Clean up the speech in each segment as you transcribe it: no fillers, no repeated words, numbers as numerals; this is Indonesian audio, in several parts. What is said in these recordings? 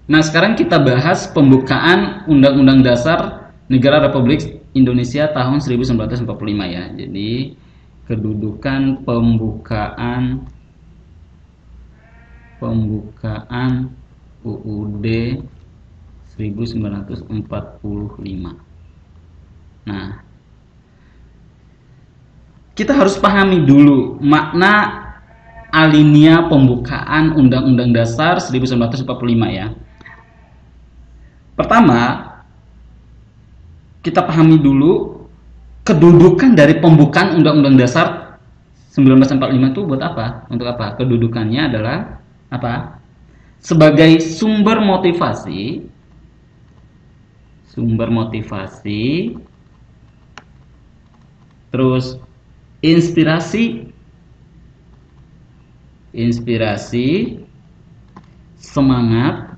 Nah, sekarang kita bahas pembukaan Undang-Undang Dasar Negara Republik Indonesia tahun 1945 ya. Jadi, kedudukan pembukaan UUD 1945. Nah, kita harus pahami dulu makna alinea pembukaan Undang-Undang Dasar 1945 ya. Pertama, kita pahami dulu kedudukan dari pembukaan Undang-Undang Dasar 1945 itu buat apa? Untuk apa? Kedudukannya adalah apa? Sebagai sumber motivasi, terus inspirasi, semangat,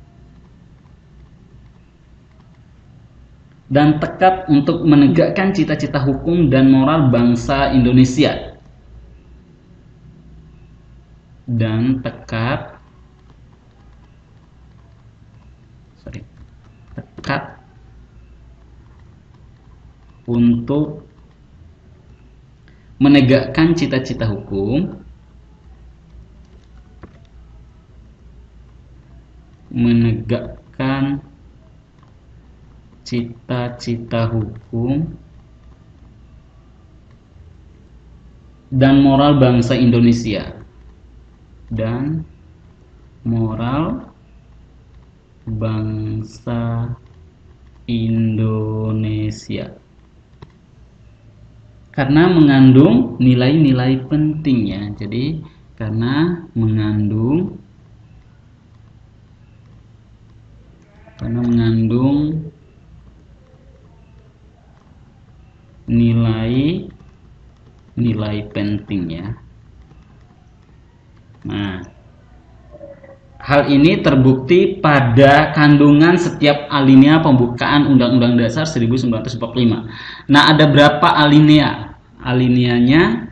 dan tekad untuk menegakkan cita-cita hukum dan moral bangsa Indonesia. Tekad untuk menegakkan cita-cita hukum, dan moral bangsa Indonesia. Karena mengandung nilai-nilai penting ya. Jadi karena mengandung nilai penting ya. Nah, hal ini terbukti pada kandungan setiap alinea pembukaan Undang-Undang Dasar 1945. Nah, ada berapa alinea? Alineanya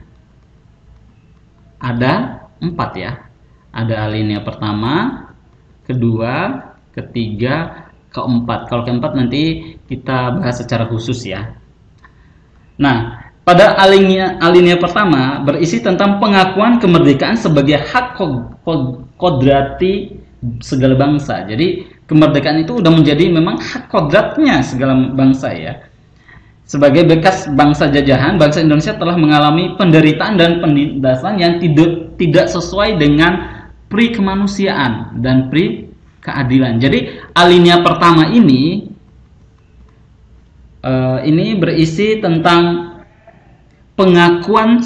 ada 4 ya. Ada alinea pertama, kedua, ketiga, keempat. Kalau keempat nanti kita bahas secara khusus ya. Nah, pada alinea pertama berisi tentang pengakuan kemerdekaan sebagai hak kodrati segala bangsa. Jadi kemerdekaan itu udah menjadi memang hak kodratnya segala bangsa ya. Sebagai bekas bangsa jajahan, bangsa Indonesia telah mengalami penderitaan dan penindasan yang tidak sesuai dengan pri kemanusiaan dan pri keadilan. Jadi alinea pertama ini berisi tentang pengakuan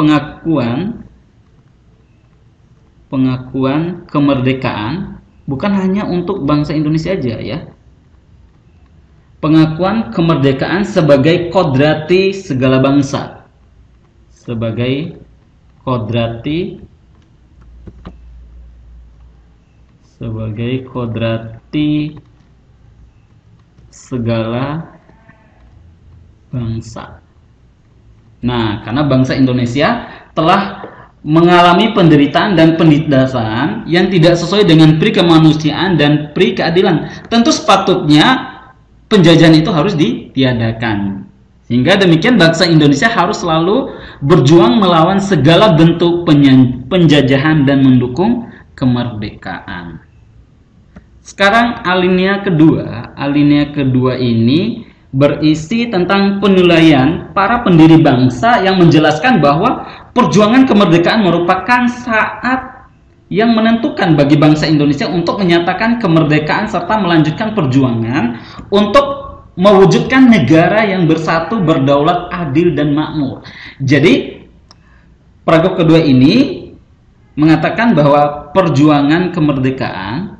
kemerdekaan bukan hanya untuk bangsa Indonesia aja ya. Pengakuan kemerdekaan sebagai kodrati segala bangsa. Kodrati segala bangsa. Nah, karena bangsa Indonesia telah mengalami penderitaan dan penindasan yang tidak sesuai dengan pri kemanusiaan dan pri keadilan. Tentu sepatutnya penjajahan itu harus ditiadakan. Sehingga demikian bangsa Indonesia harus selalu berjuang melawan segala bentuk penjajahan dan mendukung kemerdekaan. Sekarang alinea kedua ini berisi tentang penilaian para pendiri bangsa yang menjelaskan bahwa perjuangan kemerdekaan merupakan saat yang menentukan bagi bangsa Indonesia untuk menyatakan kemerdekaan serta melanjutkan perjuangan untuk mewujudkan negara yang bersatu, berdaulat, adil, dan makmur. Jadi, paragraf kedua ini mengatakan bahwa perjuangan kemerdekaan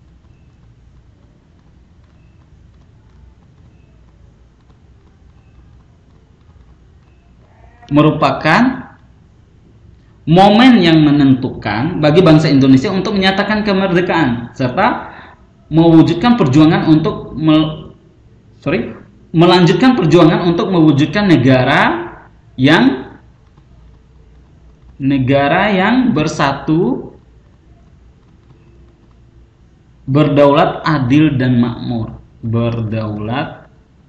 merupakan momen yang menentukan bagi bangsa Indonesia untuk menyatakan kemerdekaan serta mewujudkan perjuangan untuk melanjutkan perjuangan untuk mewujudkan negara yang bersatu, berdaulat, adil, dan makmur. Berdaulat,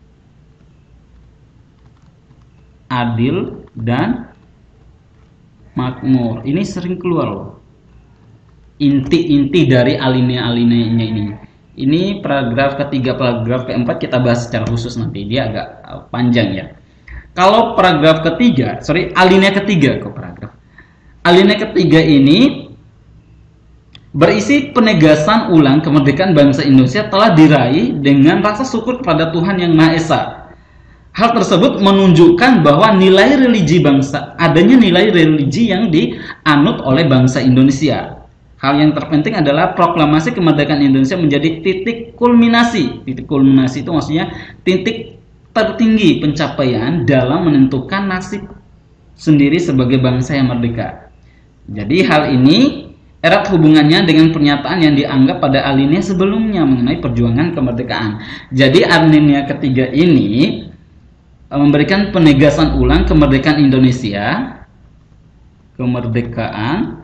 adil, dan makmur. Ini sering keluar loh. Inti-inti dari alinea-alineanya ini. Ini paragraf ketiga, paragraf keempat kita bahas secara khusus nanti. Dia agak panjang ya. Kalau paragraf ketiga, alinea ketiga kok paragraf. Alinea ketiga ini berisi penegasan ulang kemerdekaan bangsa Indonesia telah diraih dengan rasa syukur kepada Tuhan Yang Maha Esa. Hal tersebut menunjukkan bahwa nilai religi bangsa, adanya nilai religi yang dianut oleh bangsa Indonesia. Hal yang terpenting adalah proklamasi kemerdekaan Indonesia menjadi titik kulminasi. Titik kulminasi itu maksudnya titik tertinggi pencapaian dalam menentukan nasib sendiri sebagai bangsa yang merdeka. Jadi hal ini erat hubungannya dengan pernyataan yang dianggap pada alinea sebelumnya mengenai perjuangan kemerdekaan. Jadi alinea ketiga ini memberikan penegasan ulang kemerdekaan Indonesia, kemerdekaan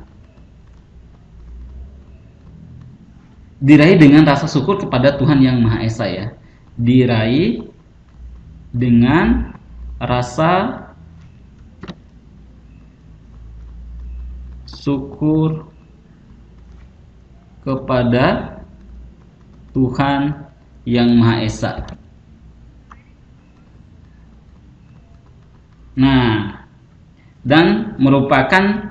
diraih dengan rasa syukur kepada Tuhan Yang Maha Esa ya. Diraih dengan rasa syukur kepada Tuhan Yang Maha Esa. Nah, dan merupakan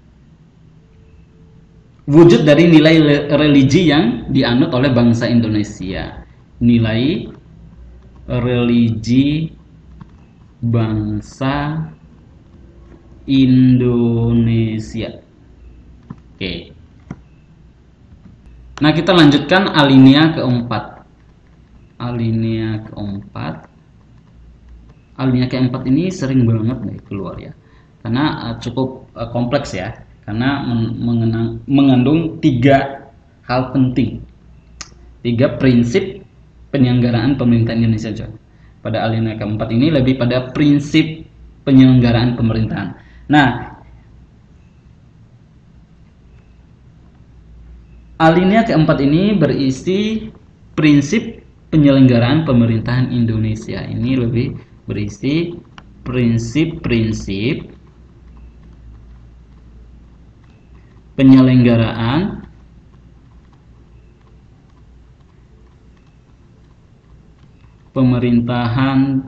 wujud dari nilai religi yang dianut oleh bangsa Indonesia. Nilai religi bangsa Indonesia. Oke. Nah, kita lanjutkan alinea keempat. Alinea keempat. Alinea keempat ini sering banget nih keluar ya. Karena cukup kompleks ya. Karena mengandung 3 hal penting. 3 prinsip penyelenggaraan pemerintahan Indonesia. Pada alinea keempat ini lebih pada prinsip penyelenggaraan pemerintahan. Nah, alinea keempat ini berisi prinsip penyelenggaraan pemerintahan Indonesia. Ini lebih berisi prinsip-prinsip penyelenggaraan pemerintahan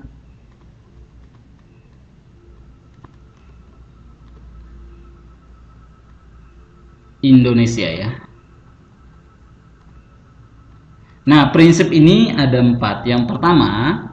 Indonesia ya. Nah, prinsip ini ada 4. Yang pertama,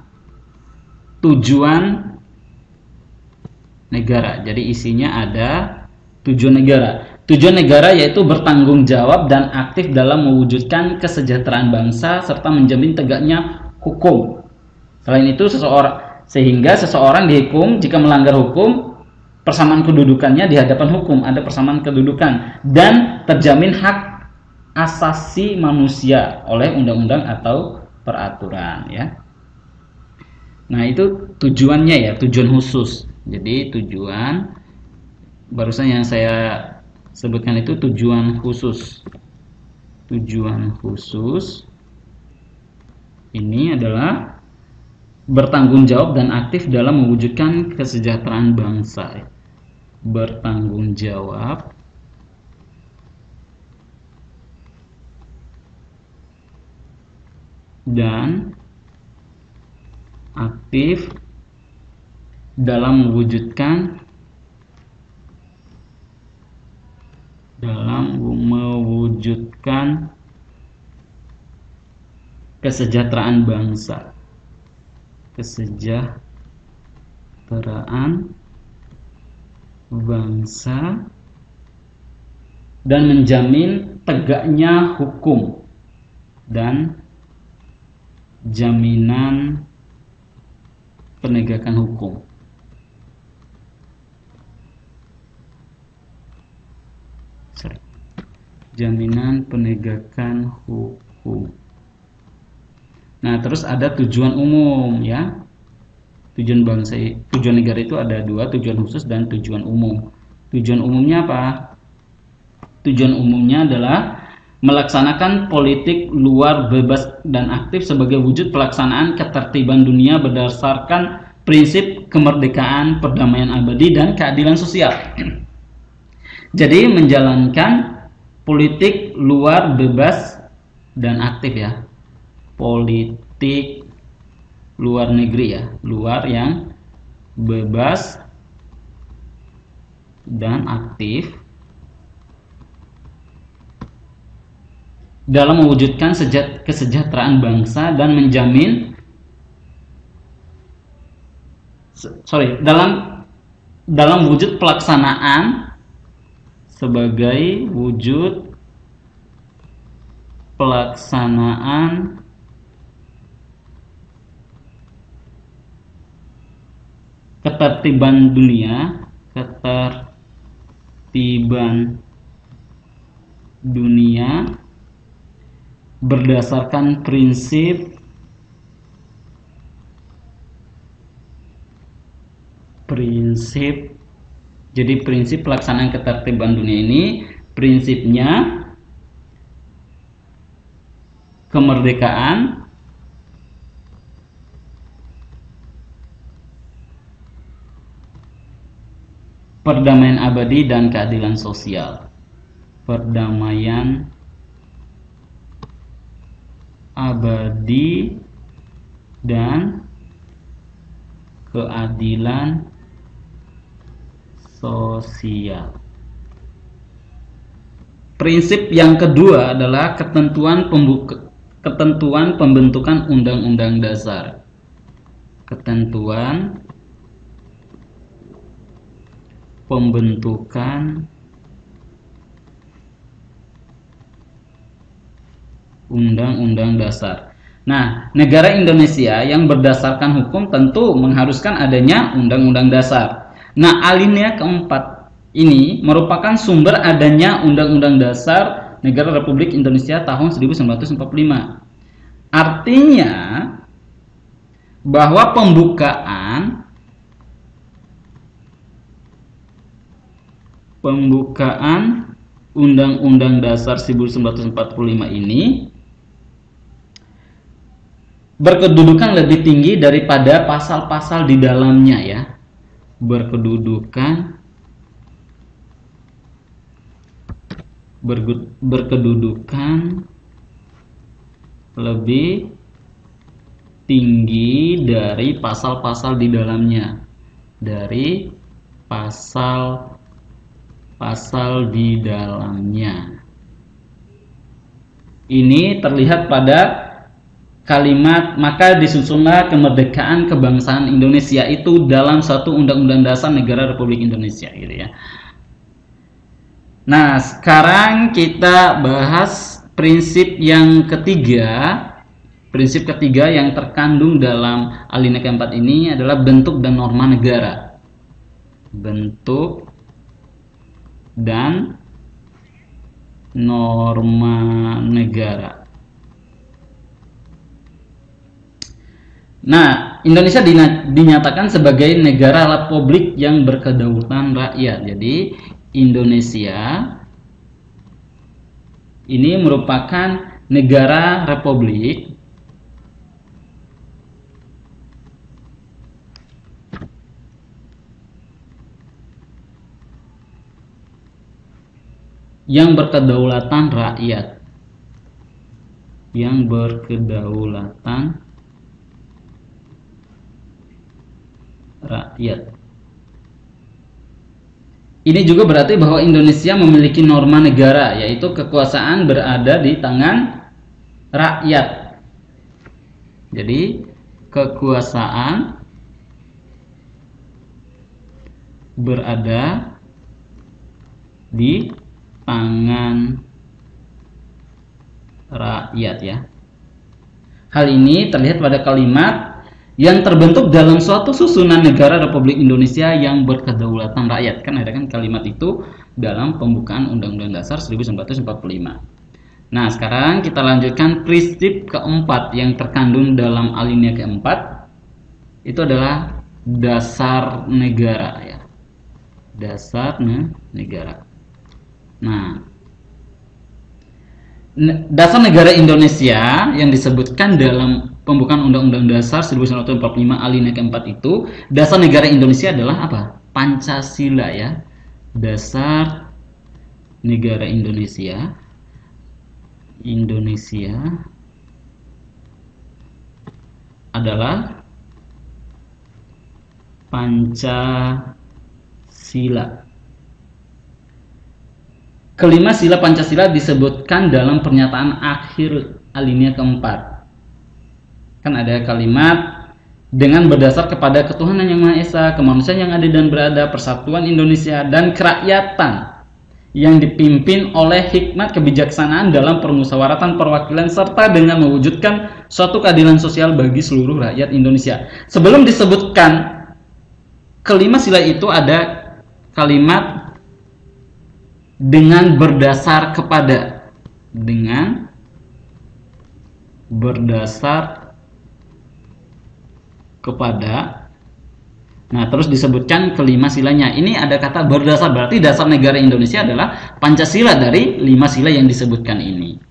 tujuan negara. Jadi isinya ada tujuan negara. Tujuan negara yaitu bertanggung jawab dan aktif dalam mewujudkan kesejahteraan bangsa serta menjamin tegaknya hukum. Selain itu, sehingga seseorang dihukum jika melanggar hukum, persamaan kedudukannya di hadapan hukum, ada persamaan kedudukan, dan terjamin hak asasi manusia oleh undang-undang atau peraturan ya. Nah, itu tujuannya ya, tujuan khusus. Jadi tujuan barusan yang saya sebutkan itu tujuan khusus. Tujuan khusus ini adalah bertanggung jawab dan aktif dalam mewujudkan kesejahteraan bangsa. Bertanggung jawab dan aktif dalam mewujudkan kesejahteraan bangsa. Kesejahteraan bangsa dan menjamin tegaknya hukum dan jaminan penegakan hukum. Jaminan penegakan hukum. Nah, terus ada tujuan umum ya. Tujuan bangsa, tujuan negara itu ada 2, tujuan khusus dan tujuan umum. Tujuan umumnya apa? Tujuan umumnya adalah melaksanakan politik luar bebas dan aktif sebagai wujud pelaksanaan ketertiban dunia berdasarkan prinsip kemerdekaan, perdamaian abadi, dan keadilan sosial. Jadi menjalankan politik luar bebas dan aktif ya. Politik luar negeri ya, luar yang bebas dan aktif dalam mewujudkan kesejahteraan bangsa dan menjamin dalam wujud pelaksanaan sebagai wujud pelaksanaan ketertiban dunia berdasarkan prinsip jadi prinsip pelaksanaan ketertiban dunia ini prinsipnya kemerdekaan, perdamaian abadi, dan keadilan sosial. Perdamaian abadi dan keadilan sosial. Prinsip yang kedua adalah ketentuan pembentukan undang-undang dasar. Ketentuan pembentukan undang-undang dasar. Nah, negara Indonesia yang berdasarkan hukum tentu mengharuskan adanya undang-undang dasar. Nah, alinea keempat ini merupakan sumber adanya Undang-Undang Dasar Negara Republik Indonesia tahun 1945. Artinya bahwa pembukaan Undang-Undang Dasar 1945 ini berkedudukan lebih tinggi daripada pasal-pasal di dalamnya ya. Berkedudukan lebih tinggi dari pasal-pasal di dalamnya, dari pasal di dalamnya. Ini terlihat pada kalimat maka disusunlah kemerdekaan kebangsaan Indonesia itu dalam satu undang-undang dasar negara Republik Indonesia gitu ya. Nah, sekarang kita bahas prinsip yang ketiga. Prinsip ketiga yang terkandung dalam alinea keempat ini adalah bentuk dan norma negara. Bentuk dan norma negara. Nah, Indonesia dinyatakan sebagai negara republik yang berkedaulatan rakyat. Jadi Indonesia ini merupakan negara republik yang berkedaulatan rakyat. Yang berkedaulatan rakyat. Ini juga berarti bahwa Indonesia memiliki norma negara, yaitu kekuasaan berada di tangan rakyat. Jadi kekuasaan berada di tangan rakyat ya. Hal ini terlihat pada kalimat yang terbentuk dalam suatu susunan negara Republik Indonesia yang berkedaulatan rakyat. Kan ada kan kalimat itu dalam pembukaan Undang-Undang Dasar 1945. Nah, sekarang kita lanjutkan prinsip keempat yang terkandung dalam alinea keempat. Itu adalah dasar negara ya. Dasar negara. Nah, Dasar negara Indonesia yang disebutkan dalam pembukaan Undang-Undang Dasar 1945 alinea keempat itu, dasar negara Indonesia adalah apa? Pancasila ya. Dasar negara Indonesia adalah Pancasila. Kelima sila Pancasila disebutkan dalam pernyataan akhir alinea keempat. Kan ada kalimat dengan berdasar kepada ketuhanan yang Maha Esa, kemanusiaan yang adil dan beradab, persatuan Indonesia dan kerakyatan yang dipimpin oleh hikmat kebijaksanaan dalam permusyawaratan perwakilan serta dengan mewujudkan suatu keadilan sosial bagi seluruh rakyat Indonesia. Sebelum disebutkan kelima sila itu ada kalimat dengan berdasar kepada, nah terus disebutkan kelima silanya. Ini ada kata berdasar, berarti dasar negara Indonesia adalah Pancasila dari 5 sila yang disebutkan ini.